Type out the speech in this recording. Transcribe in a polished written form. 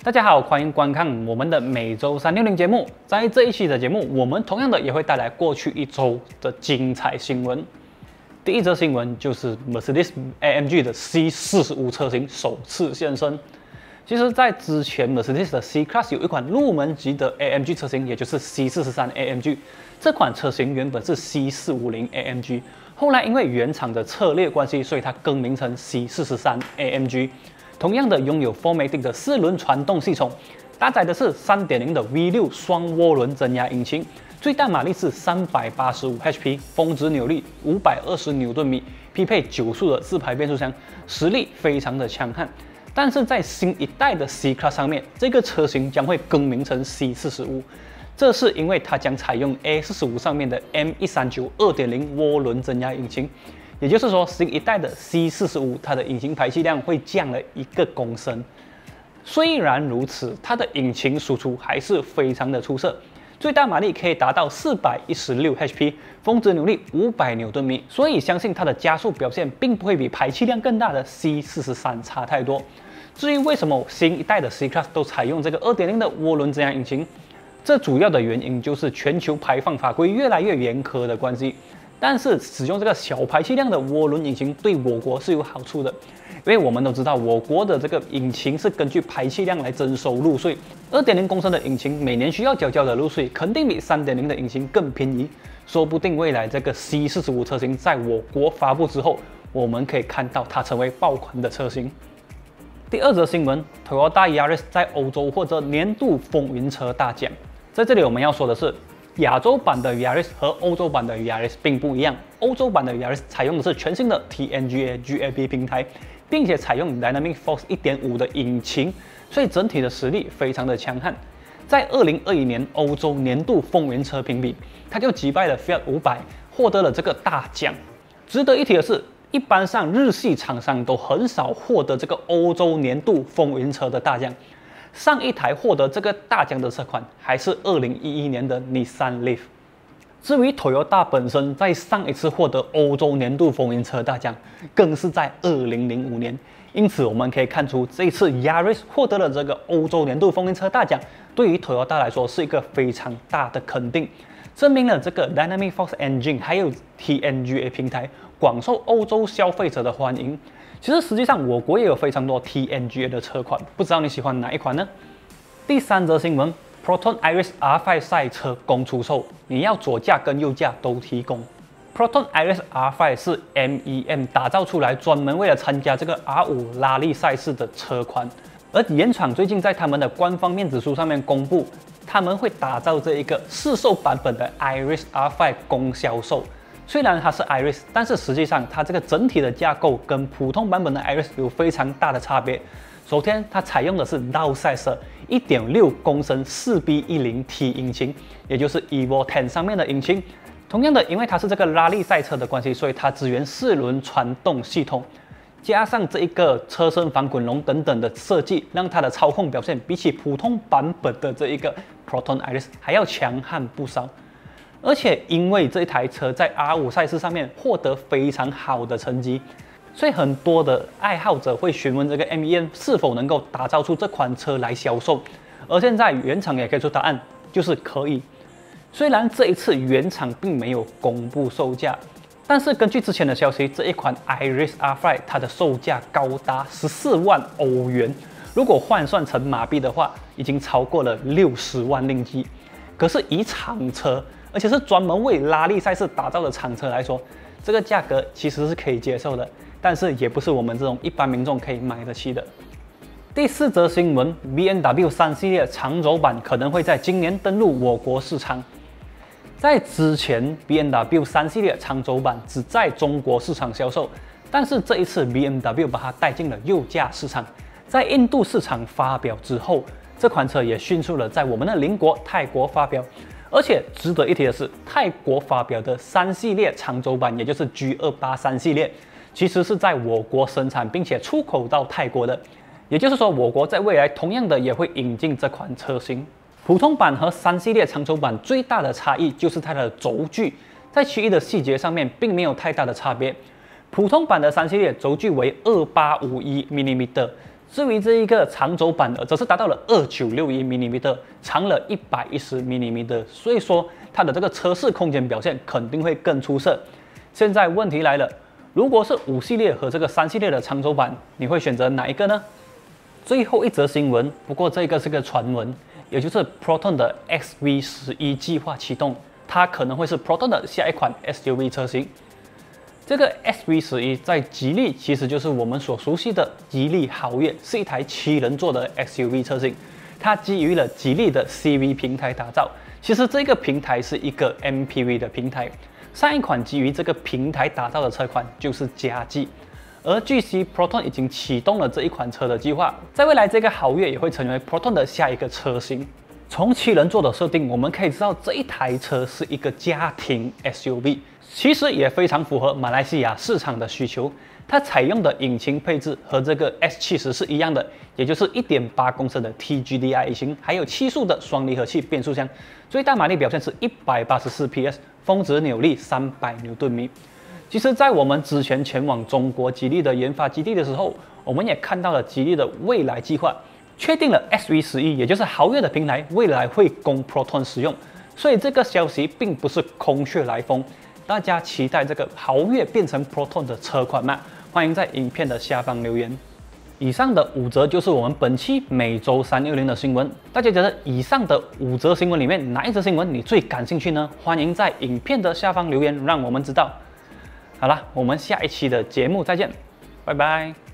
大家好，欢迎观看我们的每周360节目。在这一期的节目，我们同样的也会带来过去一周的精彩新闻。第一则新闻就是 Mercedes-AMG 的 C45 车型首次现身。其实，在之前 Mercedes 的 C Class 有一款入门级的 AMG 车型，也就是 C43 AMG。这款车型原本是 C450 AMG， 后来因为原厂的策略关系，所以它更名成 C43 AMG。同样的拥有 4MATIC 的4轮传动系统，搭载的是 3.0 的 V6 双涡轮增压引擎，最大马力是385 HP， 峰值扭力520牛顿米，匹配9速的自排变速箱，实力非常的强悍。但是在新一代的 C Class 上面，这个车型将会更名成 C45， 这是因为它将采用 A45 上面的 M139 2.0 涡轮增压引擎。也就是说，新一代的 C45 它的引擎排气量会降了1公升。虽然如此，它的引擎输出还是非常的出色，最大马力可以达到416 HP， 峰值扭力500牛顿米，所以相信它的加速表现并不会比排气量更大的 C43 差太多。至于为什么新一代的 C Class 都采用这个 2.0 的涡轮增压引擎，这主要的原因就是全球排放法规越来越严苛的关系。但是使用这个小排气量的涡轮引擎对我国是有好处的，因为我们都知道我国的这个引擎是根据排气量来征收路税，2.0公升的引擎每年需要缴的路税肯定比3.0的引擎更便宜，说不定未来这个 C45 车型在我国发布之后，我们可以看到它成为爆款的车型。第二则新闻 ，Toyota Yaris 在欧洲获得年度风云车大奖。在这里我们要说的是，亚洲版的 Yaris 和欧洲版的 Yaris 并不一样。欧洲版的 Yaris 采用的是全新的 TNGA GAP 平台，并且采用 Dynamic Force 1.5 的引擎，所以整体的实力非常的强悍。在2021年欧洲年度风云车评比，它就击败了 Fiat 500，获得了这个大奖。值得一提的是，一般上日系厂商都很少获得这个欧洲年度风云车的大奖。上一台获得这个大奖的车款还是2011年的 Nissan Leaf。至于 Toyota 本身，在上一次获得欧洲年度风云车大奖，更是在2005年。因此，我们可以看出，这一次 Yaris 获得了这个欧洲年度风云车大奖，对于 Toyota 来说是一个非常大的肯定，证明了这个 Dynamic Force Engine 还有 TNGA 平台广受欧洲消费者的欢迎。其实实际上，我国也有非常多 TNGA 的车款，不知道你喜欢哪一款呢？第三则新闻 ，Proton Iris R5 赛车供出售，你要左驾跟右驾都提供。Proton Iris R5 是 MEM 打造出来，专门为了参加这个 R5 拉力赛事的车款。而原厂最近在他们的官方面子书上面公布，他们会打造这一个试售版本的 Iris R5 供销售。虽然它是 Iris， 但是实际上它这个整体的架构跟普通版本的 Iris 有非常大的差别。首先，它采用的是 Loudsider 1.6公升 4B10T 引擎，也就是 Evo 10上面的引擎。同样的，因为它是这个拉力赛车的关系，所以它支援4轮传动系统，加上这一个车身防滚笼等等的设计，让它的操控表现比起普通版本的这一个 Proton Iris 还要强悍不少。而且因为这一台车在 R5 赛事上面获得非常好的成绩，所以很多的爱好者会询问这个 MEM 是否能够打造出这款车来销售。而现在原厂也给出答案，就是可以。虽然这一次原厂并没有公布售价，但是根据之前的消息，这一款 Iris R5 它的售价高达14万欧元，如果换算成马币的话，已经超过了60万令吉。可是以厂车，而且是专门为拉力赛事打造的厂车来说，这个价格其实是可以接受的，但是也不是我们这种一般民众可以买得起的。第四则新闻 ，BMW 3系列长轴版可能会在今年登陆我国市场。在之前 ，BMW 3系列长轴版只在中国市场销售，但是这一次 BMW 把它带进了右驾市场，在印度市场发表之后，这款车也迅速的在我们的邻国泰国发表。而且值得一提的是，泰国发表的3系列长轴版，也就是 G283 系列，其实是在我国生产并且出口到泰国的。也就是说，我国在未来同样的也会引进这款车型。普通版和3系列长轴版最大的差异就是它的轴距，在其余的细节上面并没有太大的差别。普通版的3系列轴距为2851 mm， 至于这一个长轴版的，则是达到了2961mm，长了110mm，所以说它的这个车饰空间表现肯定会更出色。现在问题来了，如果是5系列和这个3系列的长轴版，你会选择哪一个呢？最后一则新闻，不过这个是个传闻，也就是 Proton 的 SV11计划启动，它可能会是 Proton 的下一款 SUV 车型。这个 SV11在吉利其实就是我们所熟悉的吉利豪越，是一台7人座的 SUV 车型，它基于了吉利的 CV 平台打造。其实这个平台是一个 MPV 的平台，上一款基于这个平台打造的车款就是嘉际。而据悉 Proton 已经启动了这一款车的计划，在未来这个豪越也会成为 Proton 的下一个车型。从7人座的设定，我们可以知道这一台车是一个家庭 SUV。其实也非常符合马来西亚市场的需求，它采用的引擎配置和这个 S70是一样的，也就是1.8公升的 TGDI 引擎，还有7速的双离合器变速箱，最大马力表现是184 PS， 峰值扭力300牛顿米。其实，在我们之前前往中国吉利的研发基地的时候，我们也看到了吉利的未来计划，确定了 SV11，也就是豪越的平台，未来会供 Proton 使用，所以这个消息并不是空穴来风。大家期待这个豪越变成 Proton 的车款吗？欢迎在影片的下方留言。以上的5则就是我们本期每周360的新闻。大家觉得以上的5则新闻里面，哪一则新闻你最感兴趣呢？欢迎在影片的下方留言，让我们知道。好了，我们下一期的节目再见，拜拜。